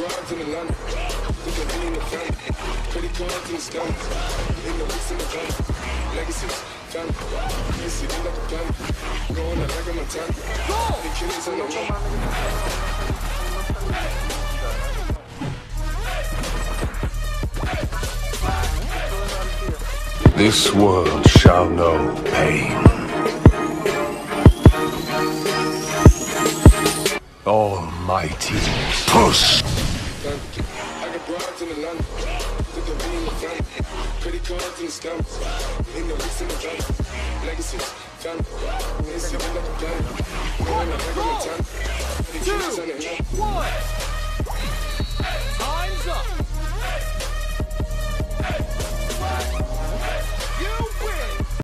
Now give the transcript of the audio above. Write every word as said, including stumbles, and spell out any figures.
broads in Atlanta. Think of me in the family. Credit cards in the stomach. Ain't no lease in the van. Legacies, family. You see them like a planet. Going out like a Montana. The killers on the run. This world shall know pain. Almighty push. I got broads in Atlanta. Think of me in the family. Credit cards in the stomach. Ain't no lease in the van. Legacies, family. You see them like a planet. Going out like a Montana. The killers on the run.